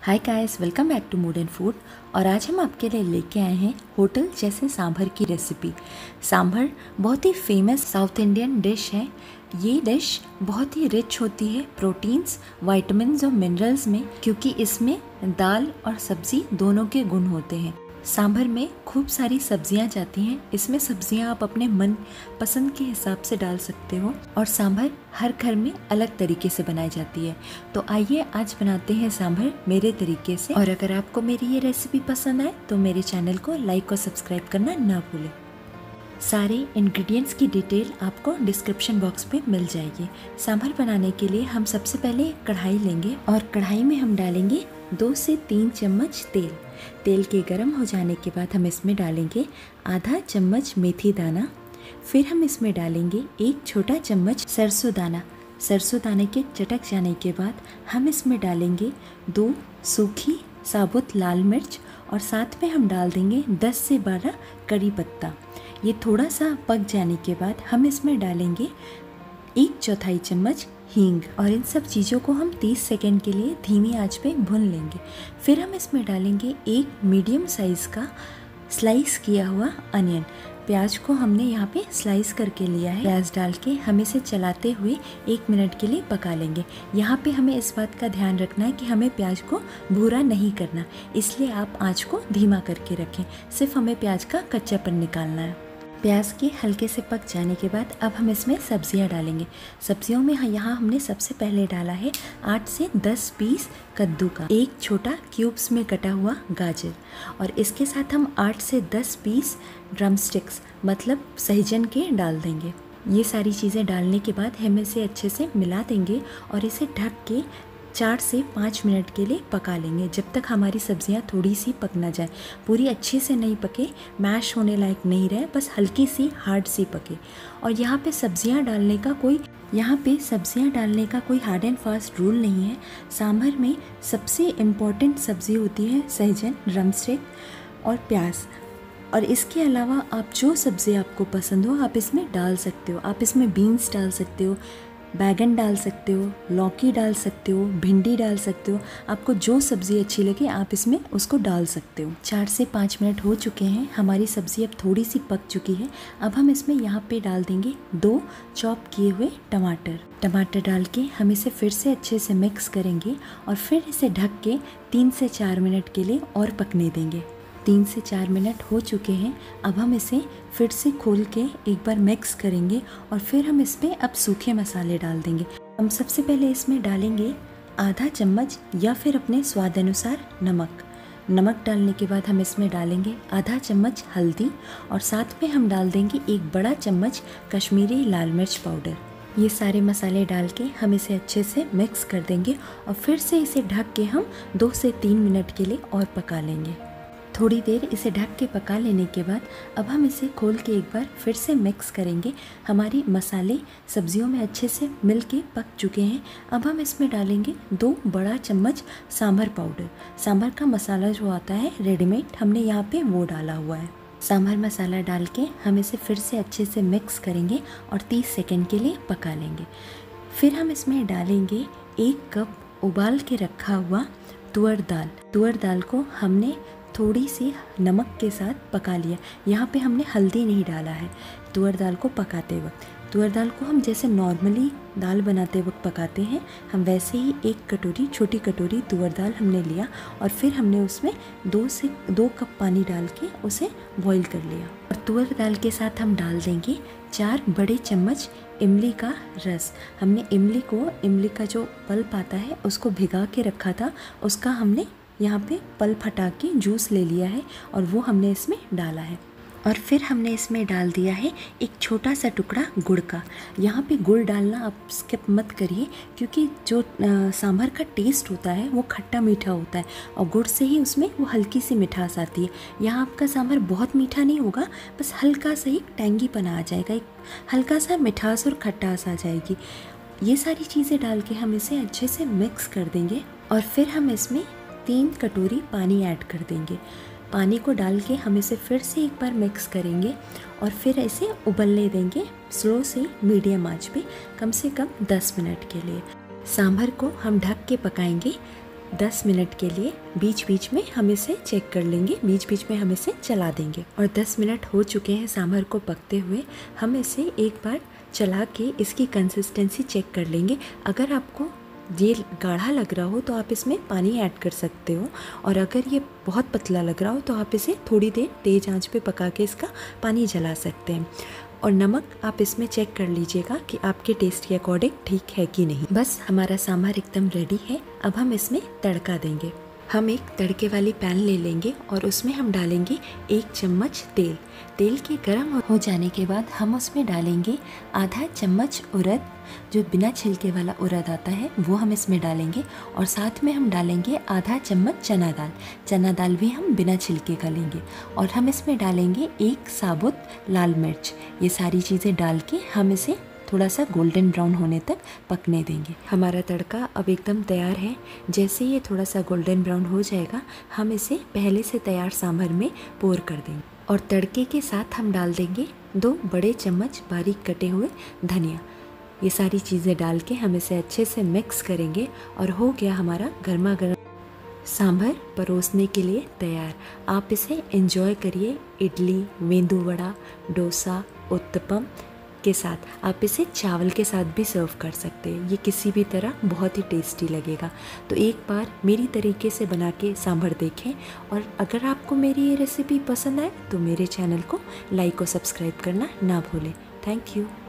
Hi guys, welcome back to mood and food. और आज हम आपके लिए लेके आए हैं होटल जैसे सांभर की रेसिपी। सांभर बहुत ही फेमस साउथ इंडियन डिश है। ये डिश बहुत ही रिच होती है प्रोटीन्स, विटामिन्स और मिनरल्स में, क्योंकि इसमें दाल और सब्जी दोनों के गुण होते हैं। सांभर में खूब सारी सब्जियां जाती हैं। इसमें सब्जियां आप अपने मन पसंद के हिसाब से डाल सकते हो और सांभर हर घर में अलग तरीके से बनाई जाती है। तो आइए आज बनाते हैं सांभर मेरे तरीके से। और अगर आपको मेरी ये रेसिपी पसंद आए तो मेरे चैनल को लाइक और सब्सक्राइब करना ना भूलें। सारे इंग्रेडिएंट्स की डिटेल आपको डिस्क्रिप्शन बॉक्स में मिल जाएगी। सांभर बनाने के लिए हम सबसे पहले कढ़ाई लेंगे और कढ़ाई में हम डालेंगे 2 से 3 चम्मच तेल। तेल के गर्म हो जाने के बाद हम इसमें डालेंगे आधा चम्मच मेथी दाना। फिर हम इसमें डालेंगे 1 छोटा चम्मच सरसों दाना। सरसों दाने के चटक जाने के बाद हम इसमें डालेंगे 2 सूखी साबुत लाल मिर्च और साथ में हम डाल देंगे 10 से 12 करी पत्ता। ये थोड़ा सा पक जाने के बाद हम इसमें डालेंगे 1/4 चम्मच हींग और इन सब चीज़ों को हम 30 सेकेंड के लिए धीमी आंच पे भून लेंगे। फिर हम इसमें डालेंगे 1 मीडियम साइज़ का स्लाइस किया हुआ अनियन। प्याज को हमने यहाँ पे स्लाइस करके लिया है। प्याज डाल के हम इसे चलाते हुए 1 मिनट के लिए पका लेंगे। यहाँ पे हमें इस बात का ध्यान रखना है कि हमें प्याज को भूरा नहीं करना, इसलिए आप आँच को धीमा करके रखें। सिर्फ हमें प्याज का कच्चापन निकालना है। प्याज के हल्के से पक जाने के बाद अब हम इसमें सब्जियां डालेंगे। सब्जियों में यहाँ हमने सबसे पहले डाला है 8 से 10 पीस कद्दू का, 1 छोटा क्यूब्स में कटा हुआ गाजर, और इसके साथ हम 8 से 10 पीस ड्रम स्टिक्स मतलब सहजन के डाल देंगे। ये सारी चीज़ें डालने के बाद हम इसे अच्छे से मिला देंगे और इसे ढक के 4 से 5 मिनट के लिए पका लेंगे, जब तक हमारी सब्जियां थोड़ी सी पक ना जाए। पूरी अच्छे से नहीं पके, मैश होने लायक नहीं रहे, बस हल्की सी हार्ड सी पके। और यहाँ पे सब्जियां डालने का कोई हार्ड एंड फास्ट रूल नहीं है। सांभर में सबसे इम्पॉर्टेंट सब्ज़ी होती है सहजन, ड्रमस्टिक और प्याज। और इसके अलावा आप जो सब्ज़ी आपको पसंद हो आप इसमें डाल सकते हो। आप इसमें बीन्स डाल सकते हो, बैगन डाल सकते हो, लौकी डाल सकते हो, भिंडी डाल सकते हो। आपको जो सब्ज़ी अच्छी लगे आप इसमें उसको डाल सकते हो। 4 से 5 मिनट हो चुके हैं, हमारी सब्ज़ी अब थोड़ी सी पक चुकी है। अब हम इसमें यहाँ पे डाल देंगे 2 चॉप किए हुए टमाटर डाल के हम इसे फिर से अच्छे से मिक्स करेंगे और फिर इसे ढक के 3 से 4 मिनट के लिए और पकने देंगे। 3 से 4 मिनट हो चुके हैं। अब हम इसे फिर से खोल के एक बार मिक्स करेंगे और फिर हम इसमें अब सूखे मसाले डाल देंगे। हम सबसे पहले इसमें डालेंगे आधा चम्मच या फिर अपने स्वाद अनुसार नमक डालने के बाद हम इसमें डालेंगे आधा चम्मच हल्दी और साथ में हम डाल देंगे 1 बड़ा चम्मच कश्मीरी लाल मिर्च पाउडर। ये सारे मसाले डाल के हम इसे अच्छे से मिक्स कर देंगे और फिर से इसे ढक के हम 2 से 3 मिनट के लिए और पका लेंगे। थोड़ी देर इसे ढक के पका लेने के बाद अब हम इसे खोल के एक बार फिर से मिक्स करेंगे। हमारी मसाले सब्जियों में अच्छे से मिल के पक चुके हैं। अब हम इसमें डालेंगे 2 बड़ा चम्मच सांभर पाउडर। सांभर का मसाला जो आता है रेडीमेड, हमने यहाँ पे वो डाला हुआ है। सांभर मसाला डाल के हम इसे फिर से अच्छे से मिक्स करेंगे और 30 सेकेंड के लिए पका लेंगे। फिर हम इसमें डालेंगे 1 कप उबाल के रखा हुआ तुअर दाल को हमने थोड़ी सी नमक के साथ पका लिया। यहाँ पे हमने हल्दी नहीं डाला है। तुअर दाल को पकाते वक्त, तुअर दाल को हम जैसे नॉर्मली दाल बनाते वक्त पकाते हैं, हम वैसे ही 1 छोटी कटोरी तुअर दाल हमने लिया और फिर हमने उसमें 2 कप पानी डाल के उसे बॉईल कर लिया। और तुअर दाल के साथ हम डाल देंगे 4 बड़े चम्मच इमली का रस। हमने इमली का जो पल्प आता है उसको भिगा के रखा था, उसका हमने यहाँ पे पल्प हटा के जूस ले लिया है और वो हमने इसमें डाला है। और फिर हमने इसमें डाल दिया है 1 छोटा सा टुकड़ा गुड़ का। यहाँ पे गुड़ डालना आप स्किप मत करिए, क्योंकि जो सांभर का टेस्ट होता है वो खट्टा मीठा होता है और गुड़ से ही उसमें वो हल्की सी मिठास आती है। यहाँ आपका सांभर बहुत मीठा नहीं होगा, बस हल्का सा ही टैंगीपना आ जाएगा, एक हल्का सा मिठास और खट्टास आ जाएगी। ये सारी चीज़ें डाल के हम इसे अच्छे से मिक्स कर देंगे और फिर हम इसमें 3 कटोरी पानी ऐड कर देंगे। पानी को डाल के हम इसे फिर से एक बार मिक्स करेंगे और फिर इसे उबलने देंगे स्लो से मीडियम आंच पे कम से कम 10 मिनट के लिए। सांभर को हम ढक के पकाएंगे 10 मिनट के लिए बीच बीच में हम इसे चेक कर लेंगे, बीच बीच में हम इसे चला देंगे। और 10 मिनट हो चुके हैं सांभर को पकते हुए। हम इसे एक बार चला के इसकी कंसिस्टेंसी चेक कर लेंगे। अगर आपको ये गाढ़ा लग रहा हो तो आप इसमें पानी ऐड कर सकते हो, और अगर ये बहुत पतला लग रहा हो तो आप इसे थोड़ी देर तेज़ आंच पे पका के इसका पानी जला सकते हैं। और नमक आप इसमें चेक कर लीजिएगा कि आपके टेस्ट के अकॉर्डिंग ठीक है कि नहीं। बस हमारा सांभर एकदम रेडी है। अब हम इसमें तड़का देंगे। हम एक तड़के वाली पैन ले लेंगे और उसमें हम डालेंगे 1 चम्मच तेल। तेल के गर्म हो जाने के बाद हम उसमें डालेंगे आधा चम्मच उड़द, जो बिना छिलके वाला उड़द आता है वो हम इसमें डालेंगे। और साथ में हम डालेंगे आधा चम्मच चना दाल। चना दाल भी हम बिना छिलके का लेंगे। और हम इसमें डालेंगे 1 साबुत लाल मिर्च। ये सारी चीज़ें डाल के हम इसे थोड़ा सा गोल्डन ब्राउन होने तक पकने देंगे। हमारा तड़का अब एकदम तैयार है। जैसे ये थोड़ा सा गोल्डन ब्राउन हो जाएगा हम इसे पहले से तैयार सांभर में पोर कर देंगे। और तड़के के साथ हम डाल देंगे 2 बड़े चम्मच बारीक कटे हुए धनिया। ये सारी चीज़ें डाल के हम इसे अच्छे से मिक्स करेंगे और हो गया हमारा गर्मा गर्म सांभर परोसने के लिए तैयार। आप इसे एंजॉय करिए इडली, मेंदू वड़ा, डोसा, उत्तपम के साथ। आप इसे चावल के साथ भी सर्व कर सकते हैं। ये किसी भी तरह बहुत ही टेस्टी लगेगा। तो एक बार मेरी तरीके से बना के सांभर देखें। और अगर आपको मेरी ये रेसिपी पसंद आए तो मेरे चैनल को लाइक और सब्सक्राइब करना ना भूलें। Thank you.